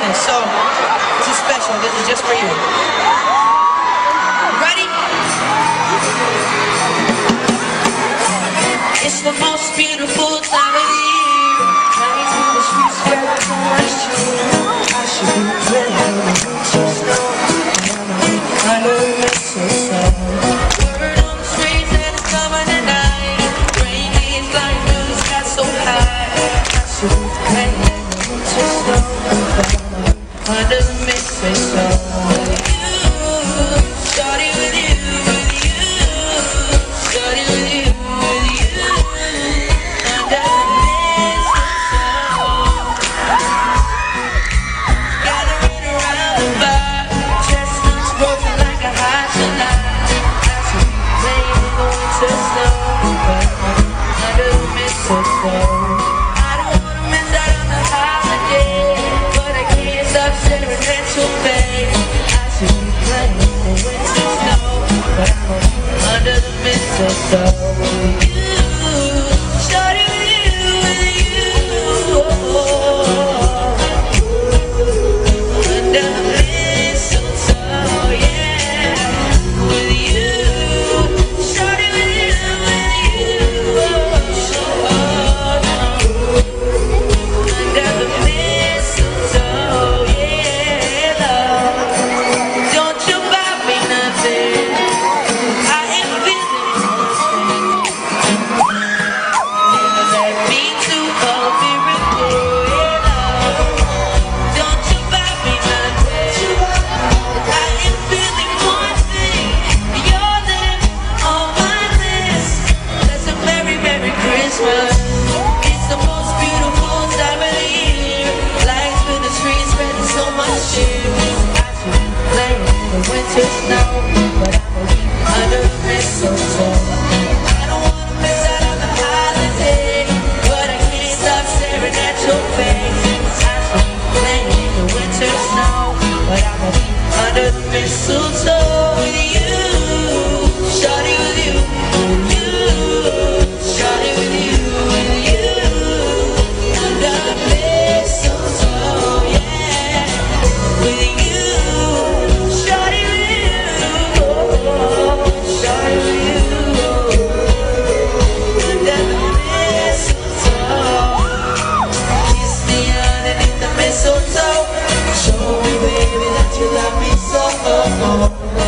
Christmas, so this is special. This is just for you. Ready? It's the most beautiful time of the year. Nights when the streets spread so much cheer. I should be ready for the winter snow. Under the mistletoe. Word on the streets that it's coming tonight. Rain is like blue sky so high. I should be ready for the winter snow. Under the mistletoe. Starting with you, starting with you. Under the mistletoe, with you, starting with you, under the mistletoe, yeah, with you, starting with you, under the mistletoe, yeah, love. Don't you buy me nothing. It's the most beautiful time of the year. Lights in the streets spreading so much cheer. I should be playing in the winter snow, but I'm a week under the mistletoe. I don't wanna miss out on the holiday, but I can't stop staring at your face. I should be playing in the winter snow, but I'm a week under the mistletoe with you, starting with you, starting with you. Show me, baby, that you love me so.